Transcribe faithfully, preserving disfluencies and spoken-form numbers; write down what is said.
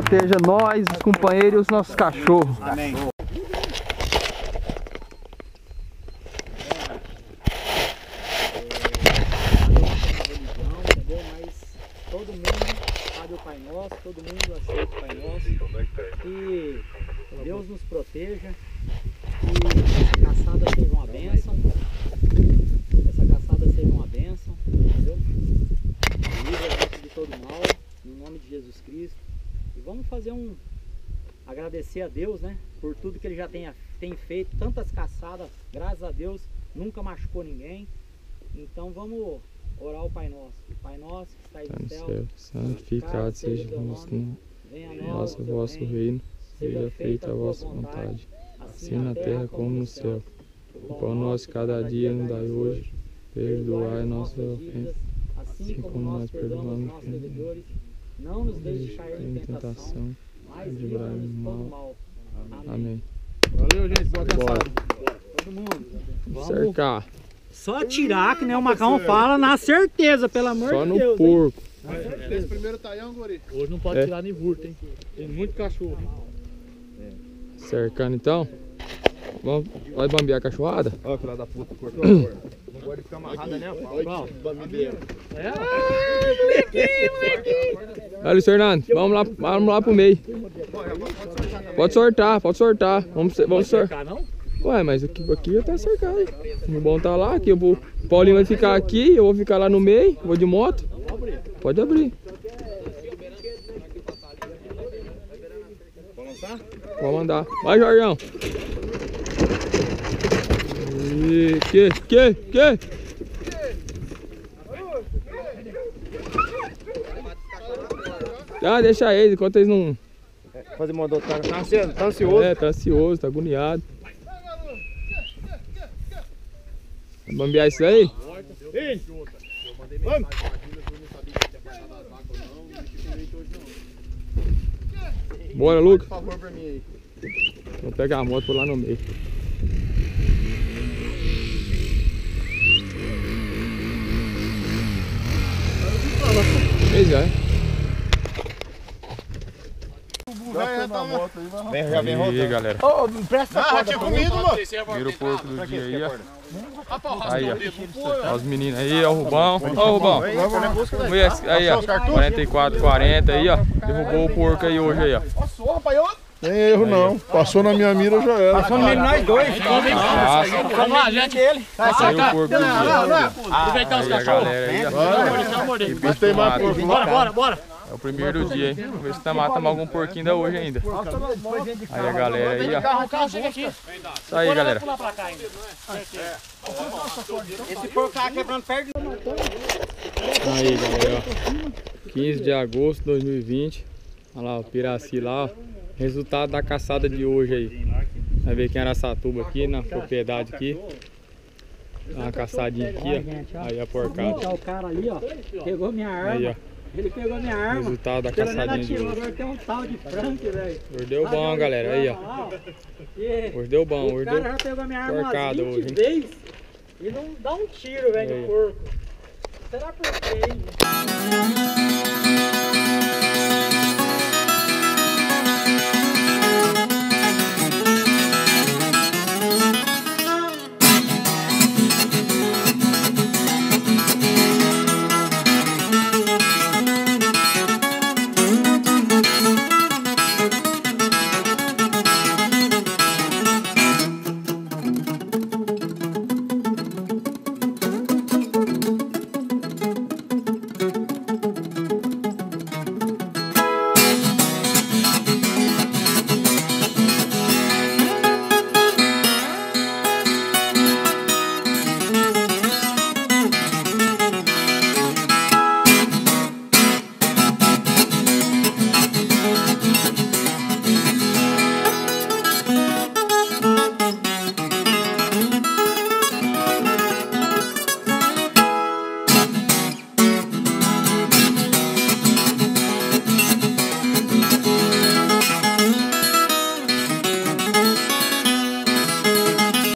proteja nós, os companheiros e os nossos cachorros. Amém. Todo mundo sabe o Pai Nosso, todo mundo aceita o Pai Nosso. Que Deus nos proteja, que essa caçada seja uma bênção, essa caçada seja uma bênção, entendeu? Livre a gente de todo mal, no nome de Jesus Cristo. E vamos fazer um, agradecer a Deus, né, por tudo que Ele já tem, tem feito, tantas caçadas, graças a Deus, nunca machucou ninguém. Então vamos orar ao Pai Nosso. Pai Nosso que está aí no céu, santificado seja o vosso nome, venha a nós o vosso reino, seja feita a vossa vontade, assim na terra como no céu. O pão nosso cada dia nos dai hoje, perdoai nossas ofensas, assim como nós perdoamos aos devedores. Não nos deixe cair em tentação, mas livrai-nos do mal. Amém. Valeu, gente. Boa Bora. Todo mundo. Vamos cercar. Só tirar, que nem o Macão fala, na certeza, pelo amor Só de no Deus. porco. Esse primeiro taião, guri. Hoje não pode É. tirar nem burto, hein? Tem muito cachorro. Cercando então. Vamos, vai bambear a cachorrada? Olha, filha da puta, cortou a corda. Não pode ficar amarrada, né? Qual? Bambideira. Olha, Luiz Fernando, vamos lá, vamos lá pro meio. Pode sortar, pode sortar. Vamos, vamos sortar. Não? Ué, mas aqui, aqui já tá cercado. O bom tá lá, aqui eu vou. O Paulinho vai ficar aqui, eu vou ficar lá no meio, vou de moto. Pode abrir. Vamos andar. Vai, Jorgão. E... Que? Que? Que? Ah, deixa eles, enquanto eles não... Fazer uma do cara. Tá ansioso? Tá ansioso? É, tá ansioso, tá agoniado. Vai bambear isso aí? Vamos! Bora, Lucas. Por favor, pra mim aí. Vou pegar a moto por lá no meio. Pois é. Já tá na moto aí, vai Vem, já vem E rodando. aí, galera. Ô, me presta Ah, tinha comido, mano. Vira o porco do dia aí, ó. Aí, ó. Ó os meninos aí, ó o Rubão. Ó o Rubão. Vê esse aí, ó. quarenta e quatro, quarenta aí, ó. Derrubou o porco aí hoje aí, ó. Passou, rapaz, ó. Tem erro não. Passou na minha mira, já era. Passou no meio de nós dois. Vamos lá, gente. Ele. Aí o porco do dia. Aproveitar os Aí a cachorros. galera aí, ó. Morder. E o bicho Tem mais mata. porco Bora, lá. bora, bora. É o primeiro dia, hein? Vamos ver se tá matando algum porquinho ainda hoje ainda. Aí a galera aí, ó. O carro chega aqui. Isso aí, galera. Pular pra cá ainda. Esse porco tá quebrando perto. Aí, galera, ó. quinze de agosto de dois mil e vinte. Olha lá, o Piraci lá, ó. Resultado da caçada de hoje aí. Vai ver quem era Araçatuba aqui, na propriedade aqui. Dá uma caçadinha aqui, ó. Aí a porcada. O cara ali, ó, pegou minha arma. Aí, ó. Ele pegou minha arma. Resultado da Pelo menos caçadinha de atirou, hoje. agora tem um tal de Frank, velho. Hoje deu bom, galera. Aí, ó. E Hoje deu bom, o hoje cara deu. já pegou minha arma porcada umas hoje, vinte hein? vezes e não dá um tiro, velho, Aí. de porco. Será por quê, hein?